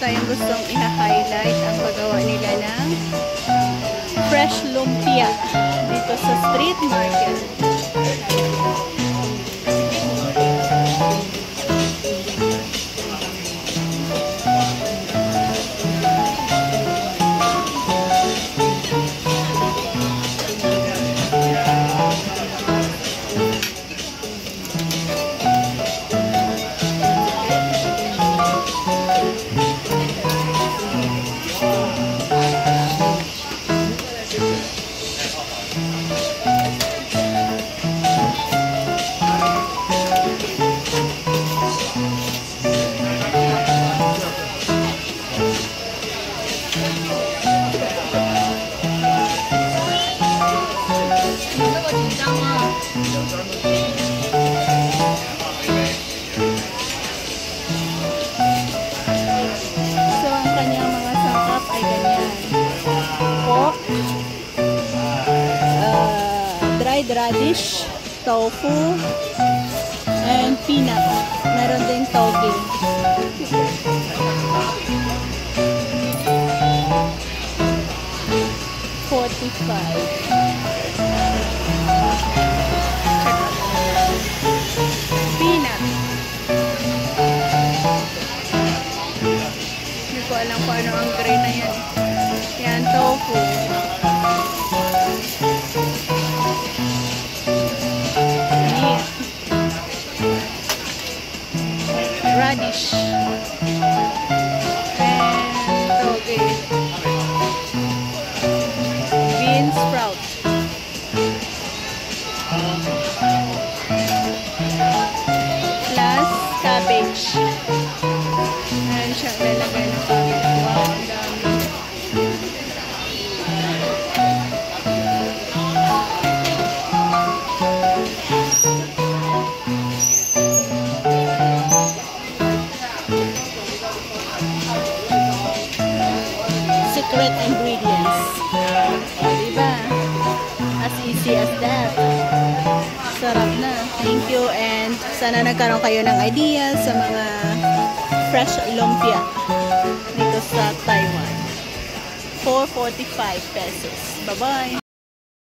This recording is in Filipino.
tayong gustong i-highlight ang paggawa nila ng fresh lumpia dito sa street market. Radish, tofu, and peanut. Meron din toge. Peanut. Hindi ko alam kung ano ang green na yan. Yan, tofu. Radish and toge, bean sprout, plus cabbage. Ayan siya, lalagay ng cabbage. Wow, ang dami. Secret ingredients. Diba? As easy as that. Sarap na. Thank you, and sana nagkaroon kayo ng idea sa mga fresh lumpia dito sa Taiwan. 445 pesos. Bye-bye!